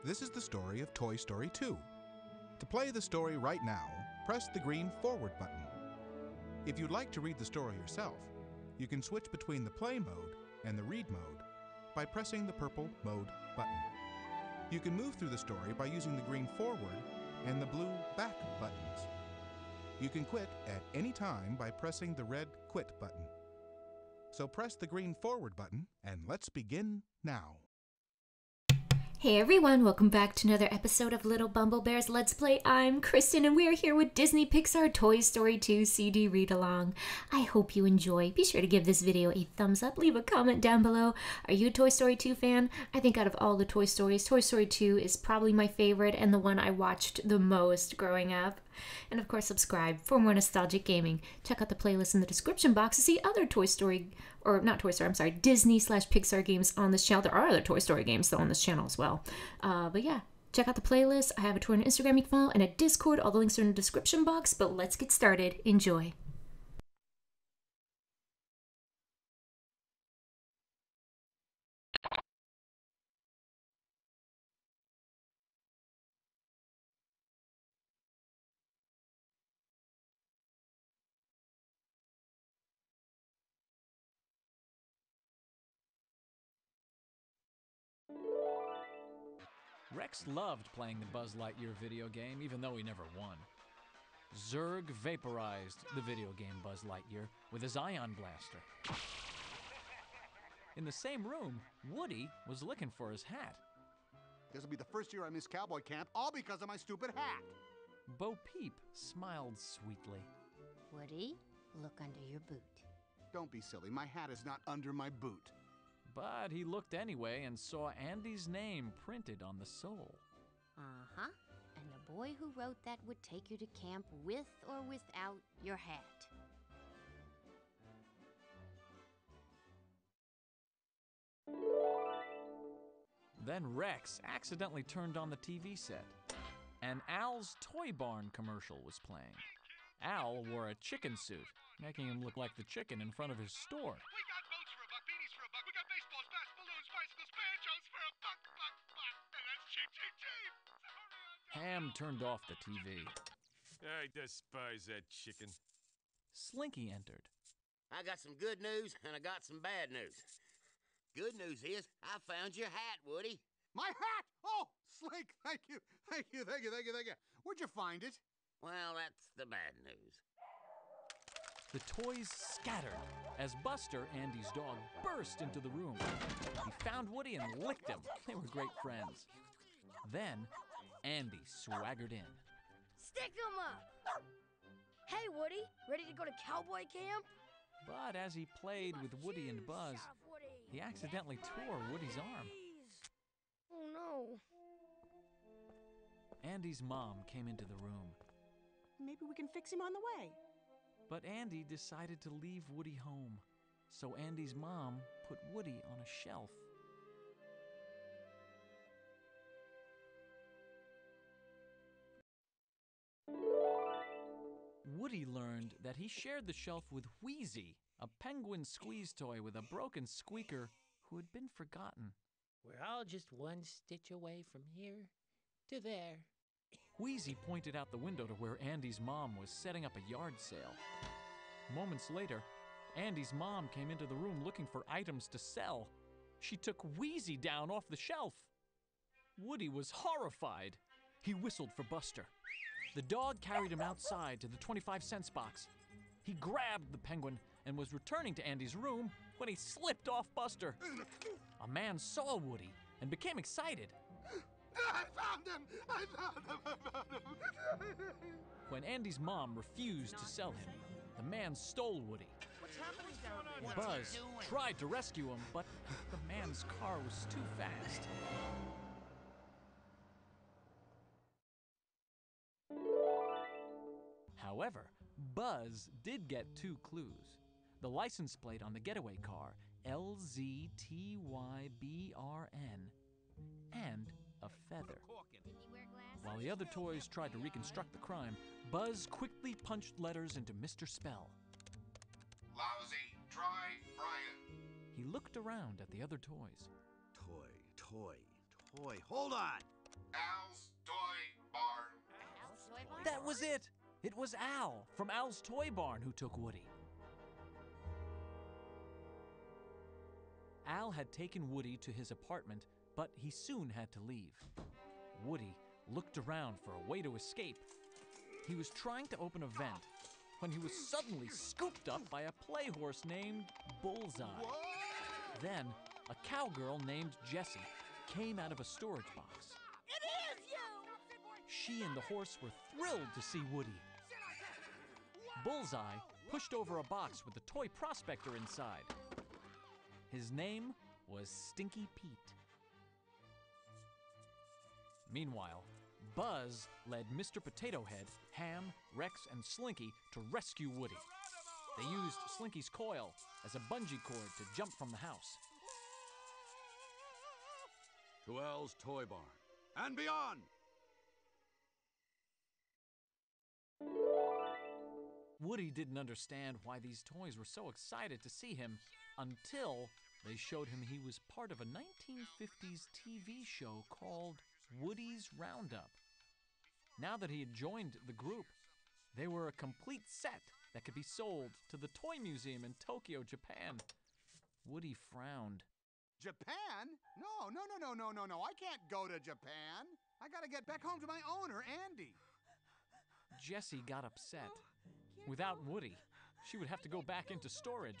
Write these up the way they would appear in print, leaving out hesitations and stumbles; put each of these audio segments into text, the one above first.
This is the story of Toy Story 2. To play the story right now, press the green forward button. If you'd like to read the story yourself, you can switch between the play mode and the read mode by pressing the purple mode button. You can move through the story by using the green forward and the blue back buttons. You can quit at any time by pressing the red quit button. So press the green forward button and let's begin now. Hey everyone, welcome back to another episode of Lilbumblebear's Let's Play. I'm Kristen and we're here with Disney Pixar Toy Story 2 CD read-along. I hope you enjoy. Be sure to give this video a thumbs up, leave a comment down below. Are you a Toy Story 2 fan? I think out of all the Toy Stories, Toy Story 2 is probably my favorite and the one I watched the most growing up. And of course, subscribe for more nostalgic gaming. Check out the playlist in the description box to see other Disney/Pixar games on this channel. There are other Toy Story games though on this channel as well. But yeah, check out the playlist. I have a Twitter and Instagram you can follow and a Discord. All the links are in the description box. But let's get started. Enjoy. Rex loved playing the Buzz Lightyear video game, even though he never won. Zurg vaporized the video game Buzz Lightyear with his ion blaster. In the same room, Woody was looking for his hat. This will be the first year I miss cowboy camp, all because of my stupid hat. Bo Peep smiled sweetly. Woody, look under your boot. Don't be silly, my hat is not under my boot. But he looked anyway and saw Andy's name printed on the sole. Uh-huh. And the boy who wrote that would take you to camp with or without your hat. Then Rex accidentally turned on the TV set, and Al's Toy Barn commercial was playing. Al wore a chicken suit, making him look like the chicken in front of his store. We got boats for $1, beanies for $1, we got baseballs, bats, balloons, bicycles, banjos for $1, and that's cheap, cheap, cheap. Hamm turned off the TV. I despise that chicken. Slinky entered. I got some good news and I got some bad news. Good news is I found your hat, Woody. My hat! Oh, Slink, thank you. Where'd you find it? Well, that's the bad news. The toys scattered as Buster, Andy's dog, burst into the room. He found Woody and licked him. They were great friends. Then, Andy swaggered in. Stick 'em up! Hey, Woody, ready to go to cowboy camp? But as he played with Woody and Buzz, he accidentally tore Woody's arm. Oh no. Andy's mom came into the room. Maybe we can fix him on the way. But Andy decided to leave Woody home, so Andy's mom put Woody on a shelf. Woody learned that he shared the shelf with Wheezy, a penguin squeeze toy with a broken squeaker who had been forgotten. We're all just one stitch away from here to there. Wheezy pointed out the window to where Andy's mom was setting up a yard sale. Moments later, Andy's mom came into the room looking for items to sell. She took Wheezy down off the shelf. Woody was horrified. He whistled for Buster. The dog carried him outside to the 25-cent box. He grabbed the penguin and was returning to Andy's room when he slipped off Buster. A man saw Woody and became excited. I found him! I found him! When Andy's mom refused to sell him, the man stole Woody. What's happening down there? Buzz tried to rescue him, but the man's car was too fast. However, Buzz did get 2 clues. The license plate on the getaway car, LZTYBRN, and a feather. While the other toys tried to reconstruct the crime, Buzz quickly punched letters into Mr. Spell. Lousy, try, Brian. He looked around at the other toys. Toy. Hold on. Al's Toy Barn. That was it! It was Al from Al's Toy Barn who took Woody. Al had taken Woody to his apartment, but he soon had to leave. Woody looked around for a way to escape. He was trying to open a vent when he was suddenly scooped up by a playhorse named Bullseye. Then, a cowgirl named Jessie came out of a storage box. It is you! She and the horse were thrilled to see Woody. Bullseye pushed over a box with the toy prospector inside. His name was Stinky Pete. Meanwhile, Buzz led Mr. Potato Head, Hamm, Rex, and Slinky to rescue Woody. They used Slinky's coil as a bungee cord to jump from the house. To Al's Toy Barn and beyond! Woody didn't understand why these toys were so excited to see him until they showed him he was part of a 1950s TV show called Woody's Roundup. Now that he had joined the group, they were a complete set that could be sold to the Toy Museum in Tokyo, Japan. Woody frowned. Japan? No. I can't go to Japan. I gotta get back home to my owner, Andy. Jessie got upset. Without Woody, she would have to go back into storage.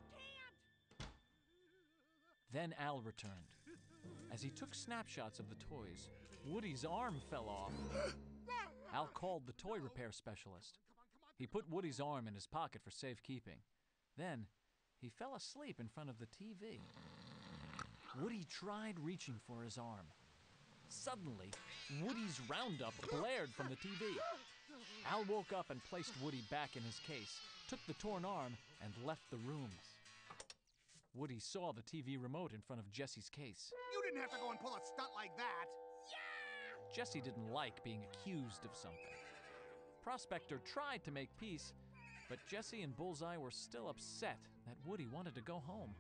Then Al returned. As he took snapshots of the toys, Woody's arm fell off. Al called the toy repair specialist. He put Woody's arm in his pocket for safekeeping. Then, he fell asleep in front of the TV. Woody tried reaching for his arm. Suddenly, Woody's Roundup blared from the TV. Al woke up and placed Woody back in his case, took the torn arm, and left the room. Woody saw the TV remote in front of Jessie's case. You didn't have to go and pull a stunt like that. Jessie didn't like being accused of something. Prospector tried to make peace, but Jessie and Bullseye were still upset that Woody wanted to go home.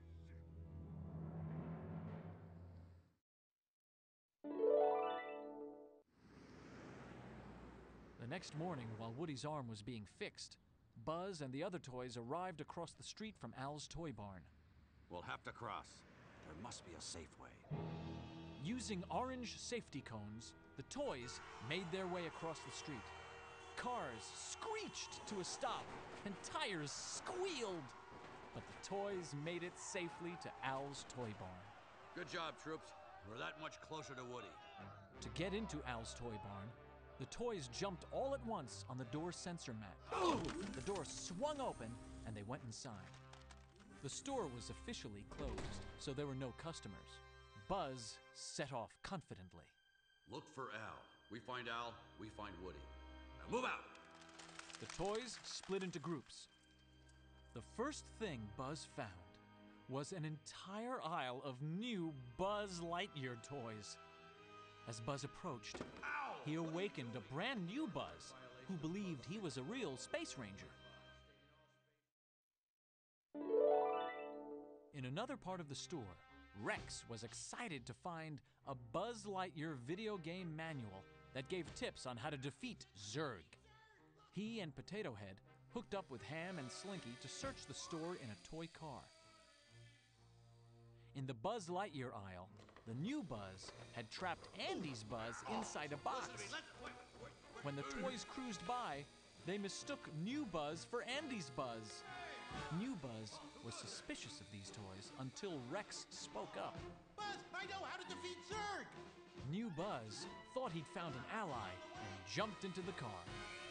The next morning, while Woody's arm was being fixed, Buzz and the other toys arrived across the street from Al's Toy Barn. We'll have to cross. There must be a safe way. Using orange safety cones, the toys made their way across the street. Cars screeched to a stop, and tires squealed. But the toys made it safely to Al's Toy Barn. Good job, troops. We're that much closer to Woody. To get into Al's Toy Barn, the toys jumped all at once on the door sensor mat. The door swung open, and they went inside. The store was officially closed, so there were no customers. Buzz set off confidently. Look for Al. We find Al, we find Woody. Now move out! The toys split into groups. The first thing Buzz found was an entire aisle of new Buzz Lightyear toys. As Buzz approached, he awakened a brand new Buzz who believed he was a real space ranger. In another part of the store, Rex was excited to find a Buzz Lightyear video game manual that gave tips on how to defeat Zurg. He and Potato Head hooked up with Hamm and Slinky to search the store in a toy car. In the Buzz Lightyear aisle, the new Buzz had trapped Andy's Buzz inside a box. When the toys cruised by, they mistook new Buzz for Andy's Buzz. New Buzz was suspicious of these toys until Rex spoke up. Buzz, I know how to defeat Zurg! New Buzz thought he'd found an ally and jumped into the car.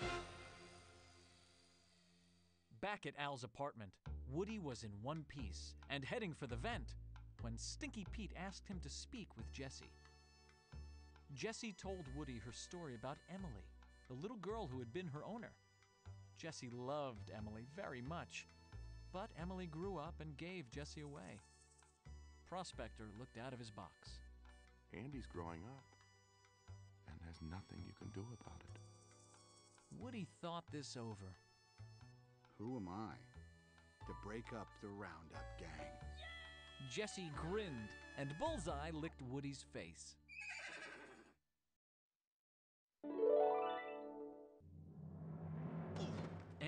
Back at Al's apartment, Woody was in one piece and heading for the vent when Stinky Pete asked him to speak with Jessie. Jessie told Woody her story about Emily, the little girl who had been her owner. Jessie loved Emily very much, but Emily grew up and gave Jessie away. Prospector looked out of his box. Andy's growing up, and there's nothing you can do about it. Woody thought this over. Who am I to break up the Roundup gang? Jessie grinned, and Bullseye licked Woody's face.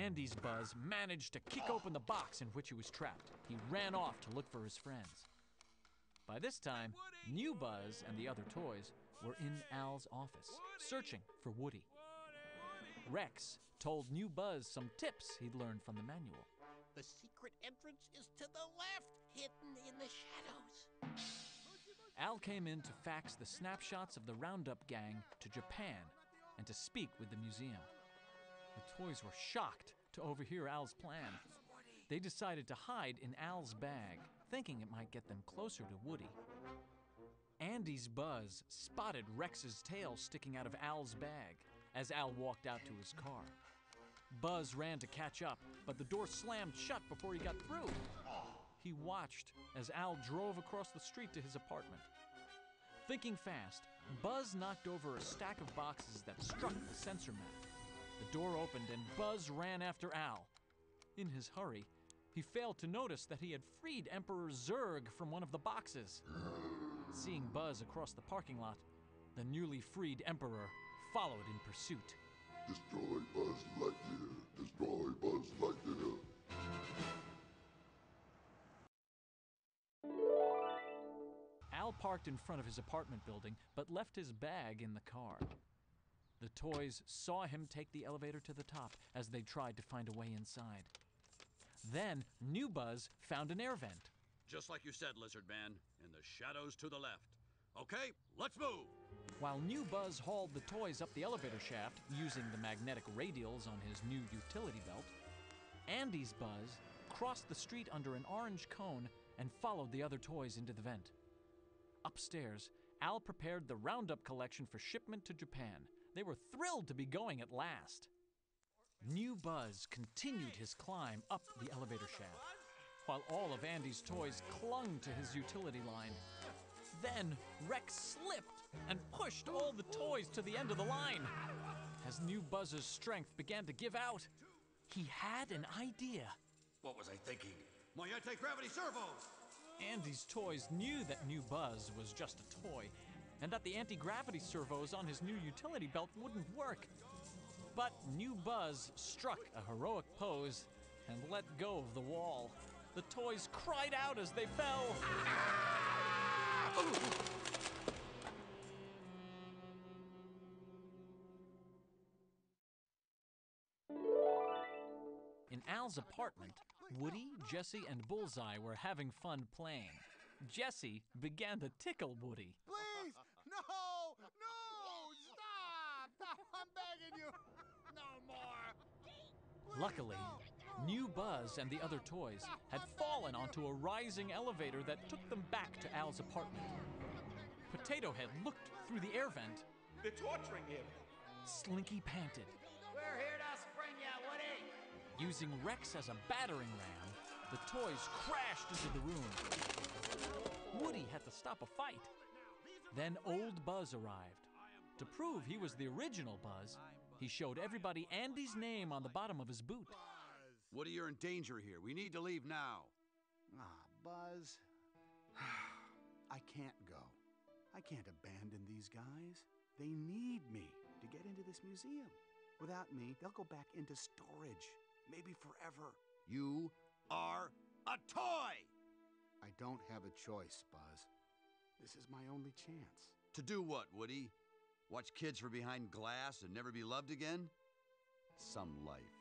Andy's Buzz managed to kick open the box in which he was trapped. He ran off to look for his friends. By this time, New Buzz and the other toys were in Al's office, searching for Woody. Rex told New Buzz some tips he'd learned from the manual. The secret entrance is to the left, hidden in the shadows. Al came in to fax the snapshots of the Roundup gang to Japan and to speak with the museum. The toys were shocked to overhear Al's plan. They decided to hide in Al's bag, thinking it might get them closer to Woody. Andy's Buzz spotted Rex's tail sticking out of Al's bag as Al walked out to his car. Buzz ran to catch up, but the door slammed shut before he got through. He watched as Al drove across the street to his apartment. Thinking fast, Buzz knocked over a stack of boxes that struck the sensor mat. The door opened and Buzz ran after Al. In his hurry, he failed to notice that he had freed Emperor Zurg from one of the boxes. Seeing Buzz across the parking lot, the newly freed Emperor followed in pursuit. Destroy Buzz Lightyear! Destroy Buzz Lightyear! Al parked in front of his apartment building, but left his bag in the car. The toys saw him take the elevator to the top as they tried to find a way inside. Then, New Buzz found an air vent. Just like you said, Lizard Man, in the shadows to the left. Okay, let's move! While New Buzz hauled the toys up the elevator shaft using the magnetic radials on his new utility belt, Andy's Buzz crossed the street under an orange cone and followed the other toys into the vent. Upstairs, Al prepared the Roundup collection for shipment to Japan. They were thrilled to be going at last. New Buzz continued his climb up the elevator shaft, while all of Andy's toys clung to his utility line. Then Rex slipped and pushed all the toys to the end of the line. As New Buzz's strength began to give out, he had an idea. What was I thinking? My anti-gravity servos! Andy's toys knew that New Buzz was just a toy, and that the anti-gravity servos on his new utility belt wouldn't work. But New Buzz struck a heroic pose and let go of the wall. The toys cried out as they fell. In Al's apartment, Woody, Jessie, and Bullseye were having fun playing. Jessie began to tickle Woody. Please! No! No! Stop! I'm begging you! No more! Luckily, New Buzz and the other toys had fallen onto a rising elevator that took them back to Al's apartment. Potato Head looked through the air vent. They're torturing him. Slinky panted. We're here to spring ya, Woody! Using Rex as a battering ram, the toys crashed into the room. Woody had to stop a fight. Then Old Buzz arrived. To prove he was the original Buzz, he showed everybody Andy's name on the bottom of his boot. Woody, you're in danger here. We need to leave now. Buzz. I can't go. I can't abandon these guys. They need me to get into this museum. Without me, they'll go back into storage. Maybe forever. You are a toy! I don't have a choice, Buzz. This is my only chance. To do what, Woody? Watch kids from behind glass and never be loved again? Some life.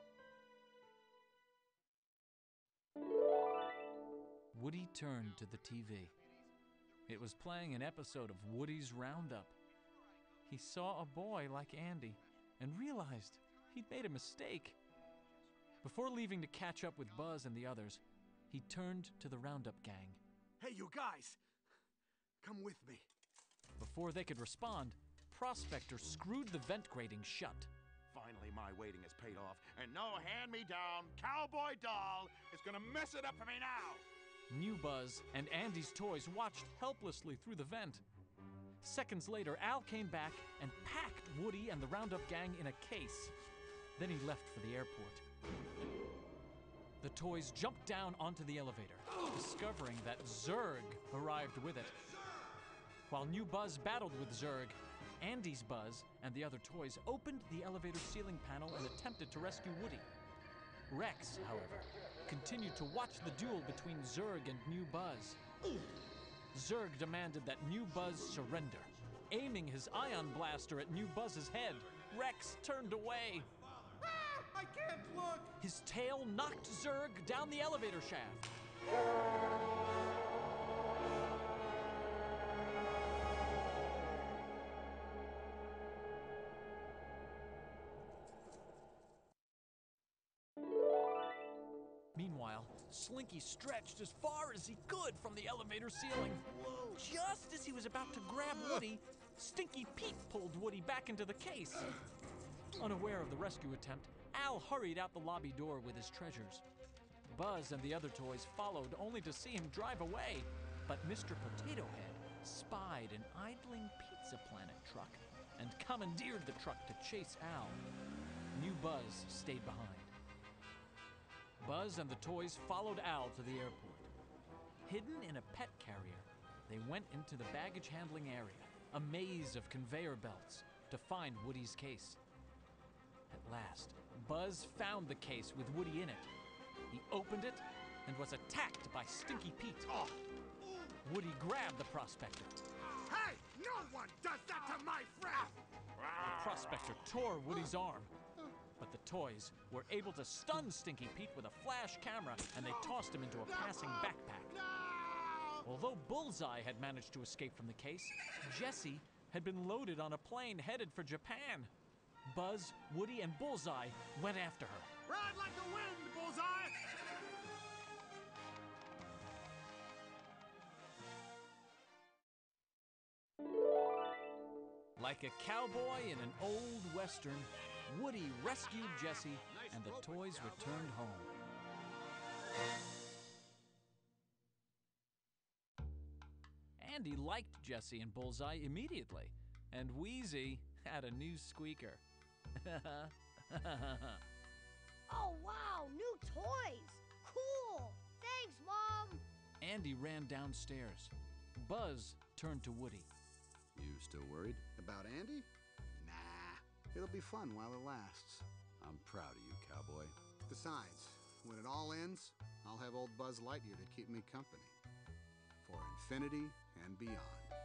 Woody turned to the TV. It was playing an episode of Woody's Roundup. He saw a boy like Andy and realized he'd made a mistake. Before leaving to catch up with Buzz and the others, he turned to the Roundup gang. Hey, you guys! Come with me. Before they could respond, Prospector screwed the vent grating shut. Finally, my waiting has paid off, and no hand-me-down cowboy doll is gonna mess it up for me now! New Buzz and Andy's toys watched helplessly through the vent. Seconds later, Al came back and packed Woody and the Roundup gang in a case. Then he left for the airport. The toys jumped down onto the elevator, discovering that Zurg arrived with it. While New Buzz battled with Zurg, Andy's Buzz and the other toys opened the elevator ceiling panel and attempted to rescue Woody. Rex, however, continued to watch the duel between Zurg and New Buzz. Zurg demanded that New Buzz surrender. Aiming his ion blaster at New Buzz's head, Rex turned away. I can't look! His tail knocked Zurg down the elevator shaft. Meanwhile, Slinky stretched as far as he could from the elevator ceiling. Just as he was about to grab Woody, Stinky Pete pulled Woody back into the case. Unaware of the rescue attempt, Al hurried out the lobby door with his treasures. Buzz and the other toys followed, only to see him drive away. But Mr. Potato Head spied an idling Pizza Planet truck and commandeered the truck to chase Al. New Buzz stayed behind. Buzz and the toys followed Al to the airport. Hidden in a pet carrier, they went into the baggage handling area, a maze of conveyor belts, to find Woody's case. At last, Buzz found the case with Woody in it. He opened it and was attacked by Stinky Pete. Oh. Woody grabbed the Prospector. Hey! No one does that to my friend! The Prospector tore Woody's arm. But the toys were able to stun Stinky Pete with a flash camera, and they tossed him into a passing backpack. Although Bullseye had managed to escape from the case, Jessie had been loaded on a plane headed for Japan. Buzz, Woody, and Bullseye went after her. Ride like the wind, Bullseye! Like a cowboy in an old western, Woody rescued Jessie, and the toys returned home. Andy liked Jessie and Bullseye immediately, and Wheezy had a new squeaker. Oh, wow, new toys! Cool! Thanks, Mom! Andy ran downstairs. Buzz turned to Woody. You still worried? About Andy? Nah. It'll be fun while it lasts. I'm proud of you, cowboy. Besides, when it all ends, I'll have old Buzz Lightyear to keep me company. For infinity and beyond.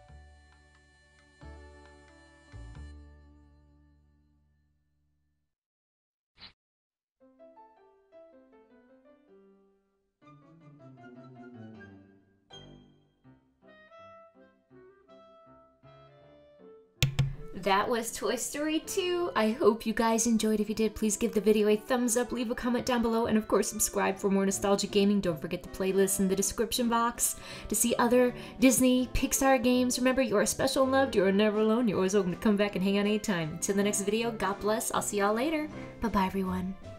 That was Toy Story 2. I hope you guys enjoyed. If you did, please give the video a thumbs up, leave a comment down below, and of course subscribe for more nostalgic gaming. Don't forget the playlist in the description box to see other Disney, Pixar games. Remember, you are special and loved, you are never alone, you're always welcome to come back and hang out anytime. Until the next video, God bless, I'll see y'all later. Bye-bye, everyone.